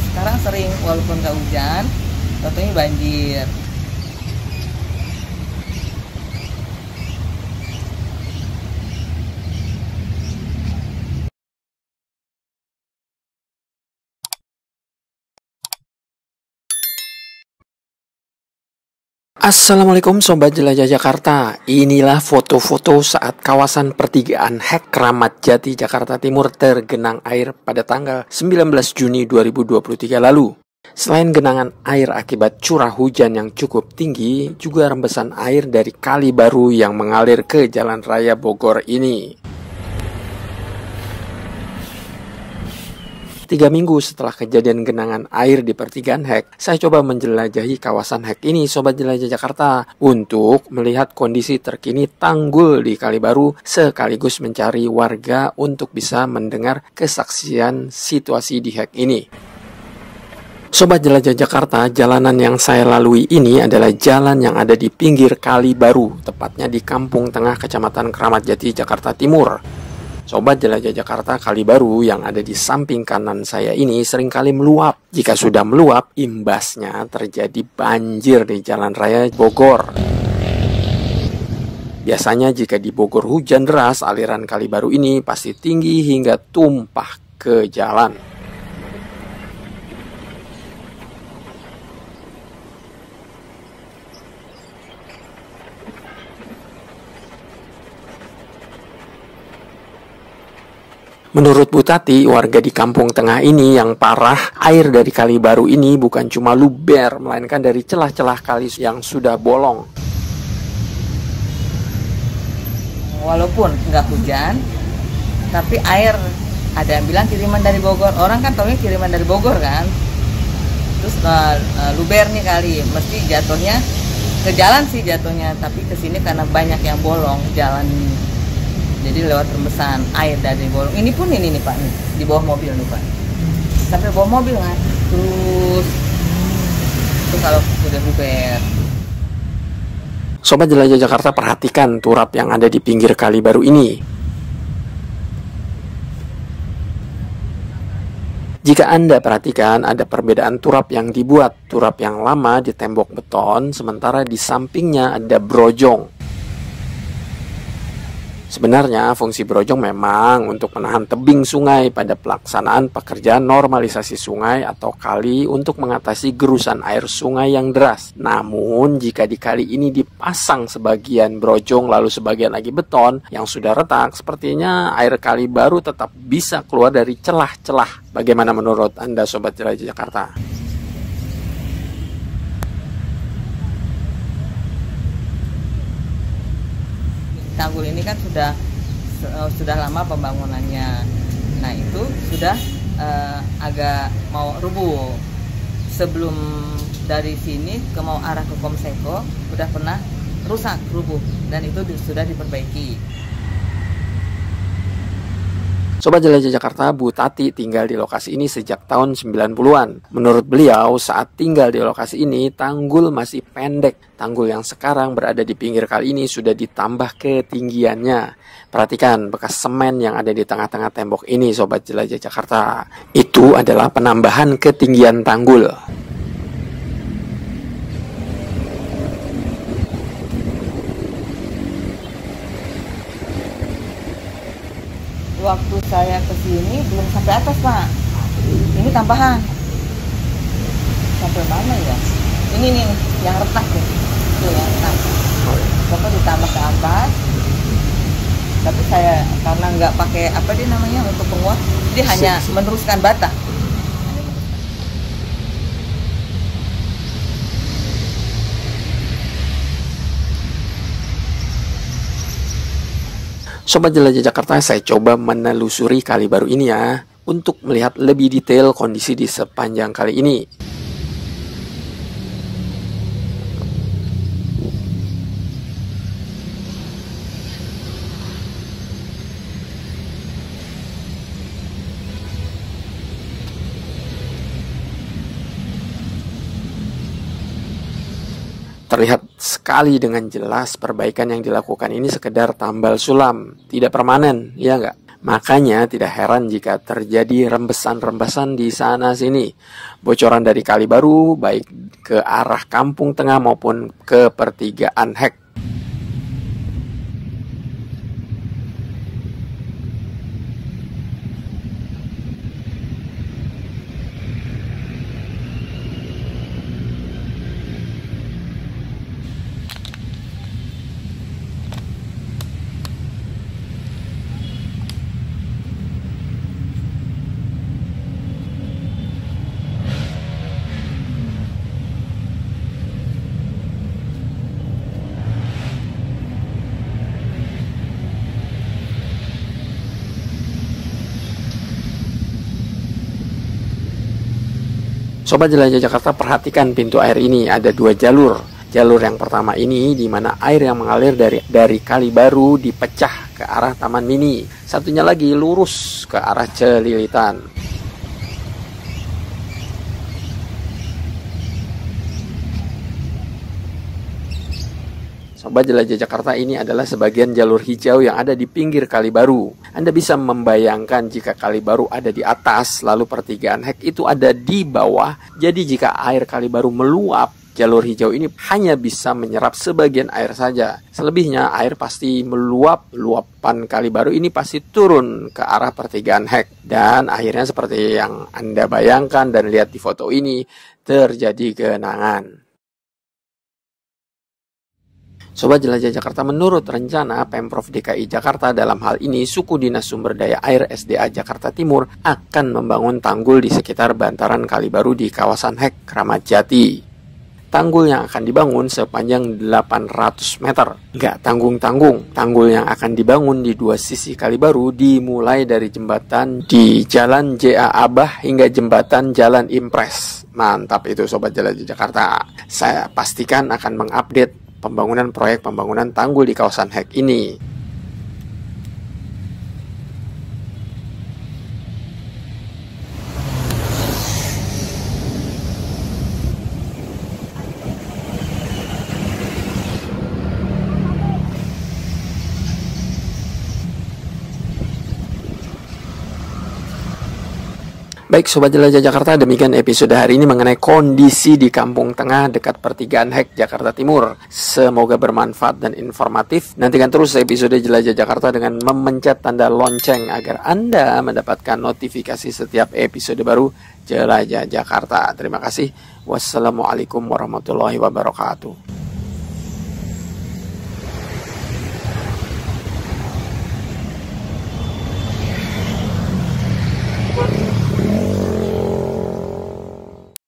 sekarang sering walaupun nggak hujan, tentunya banjir. Assalamualaikum Sobat Jelajah Jakarta. Inilah foto-foto saat kawasan pertigaan Hek Kramat Jati Jakarta Timur tergenang air pada tanggal 19 Juni 2023 lalu. Selain genangan air akibat curah hujan yang cukup tinggi, juga rembesan air dari Kali Baru yang mengalir ke Jalan Raya Bogor ini. 3 minggu setelah kejadian genangan air di pertigaan Hek, saya coba menjelajahi kawasan Hek ini, Sobat Jelajah Jakarta, untuk melihat kondisi terkini tanggul di Kali Baru, sekaligus mencari warga untuk bisa mendengar kesaksian situasi di Hek ini. Sobat Jelajah Jakarta, jalanan yang saya lalui ini adalah jalan yang ada di pinggir Kali Baru, tepatnya di Kampung Tengah, Kecamatan Kramat Jati, Jakarta Timur. Sobat Jelajah Jakarta, Kali Baru yang ada di samping kanan saya ini seringkali meluap. Jika sudah meluap, imbasnya terjadi banjir di Jalan Raya Bogor. Biasanya jika di Bogor hujan deras, aliran Kali Baru ini pasti tinggi hingga tumpah ke jalan. Menurut Bu Tati, warga di Kampung Tengah ini yang parah, air dari Kali Baru ini bukan cuma luber, melainkan dari celah-celah kali yang sudah bolong. Walaupun nggak hujan, tapi air ada yang bilang kiriman dari Bogor. Orang kan taunya kiriman dari Bogor kan. Terus luber nih kali, mesti jatuhnya ke jalan sih jatuhnya, tapi ke sini karena banyak yang bolong jalan ini. Jadi lewat rembesan air dari bolong. Ini pun ini nih Pak, nih di bawah mobil nih Pak. Sampai bawah mobil kan. Terus itu kalau udah luber. Sobat Jelajah Jakarta, perhatikan turap yang ada di pinggir Kali Baru ini. Jika Anda perhatikan, ada perbedaan turap yang dibuat. Turap yang lama di tembok beton, sementara di sampingnya ada brojong. Sebenarnya fungsi brojong memang untuk menahan tebing sungai pada pelaksanaan pekerjaan normalisasi sungai atau kali untuk mengatasi gerusan air sungai yang deras. Namun jika di kali ini dipasang sebagian brojong lalu sebagian lagi beton yang sudah retak, sepertinya air Kali Baru tetap bisa keluar dari celah-celah. Bagaimana menurut Anda Sobat Jelajah Jakarta? Tanggul ini kan sudah lama pembangunannya. Nah itu sudah agak mau rubuh. Sebelum dari sini ke mau arah ke Komseko udah pernah rusak, rubuh, dan itu sudah diperbaiki. Sobat Jelajah Jakarta, Bu Tati tinggal di lokasi ini sejak tahun 90-an. Menurut beliau, saat tinggal di lokasi ini, tanggul masih pendek. Tanggul yang sekarang berada di pinggir kali ini sudah ditambah ketinggiannya. Perhatikan bekas semen yang ada di tengah-tengah tembok ini, Sobat Jelajah Jakarta. Itu adalah penambahan ketinggian tanggul. Waktu saya kesini belum sampai atas Pak. Ini tambahan. Sampai mana ya? Ini nih yang retak tuh. Tuh yang retak. Pokoknya ditambah ke atas. Tapi saya karena nggak pakai apa dia namanya untuk penguat, dia hanya meneruskan bata. Sobat Jelajah Jakarta, saya coba menelusuri Kali Baru ini ya, untuk melihat lebih detail kondisi di sepanjang kali ini. Terlihat sekali dengan jelas perbaikan yang dilakukan ini sekedar tambal sulam, tidak permanen, ya nggak? Makanya tidak heran jika terjadi rembesan-rembesan di sana-sini. Bocoran dari Kali Baru baik ke arah Kampung Tengah maupun ke pertigaan Hek. Sobat Jelajah Jakarta, perhatikan pintu air ini ada 2 jalur. Jalur yang pertama ini di mana air yang mengalir dari Kali Baru dipecah ke arah Taman Mini. Satunya lagi lurus ke arah Celilitan. Sobat Jelajah Jakarta, ini adalah sebagian jalur hijau yang ada di pinggir Kali Baru. Anda bisa membayangkan jika Kali Baru ada di atas, lalu pertigaan Hek itu ada di bawah. Jadi jika air Kali Baru meluap, jalur hijau ini hanya bisa menyerap sebagian air saja. Selebihnya air pasti meluap, luapan Kali Baru ini pasti turun ke arah pertigaan Hek. Dan akhirnya seperti yang Anda bayangkan dan lihat di foto ini, terjadi genangan. Sobat Jelajah Jakarta, menurut rencana Pemprov DKI Jakarta dalam hal ini Suku Dinas Sumber Daya Air SDA Jakarta Timur akan membangun tanggul di sekitar bantaran Kali Baru di kawasan Hek Kramat Jati. Tanggul yang akan dibangun sepanjang 800 meter. Nggak tanggung-tanggung, tanggul yang akan dibangun di 2 sisi Kali Baru dimulai dari jembatan di Jalan JA Abah hingga jembatan Jalan Impres. Mantap itu Sobat Jelajah Jakarta. Saya pastikan akan mengupdate proyek pembangunan tanggul di kawasan Hek ini. Baik Sobat Jelajah Jakarta, demikian episode hari ini mengenai kondisi di Kampung Tengah dekat pertigaan Hek Jakarta Timur. Semoga bermanfaat dan informatif. Nantikan terus episode Jelajah Jakarta dengan memencet tanda lonceng agar Anda mendapatkan notifikasi setiap episode baru Jelajah Jakarta. Terima kasih. Wassalamualaikum warahmatullahi wabarakatuh.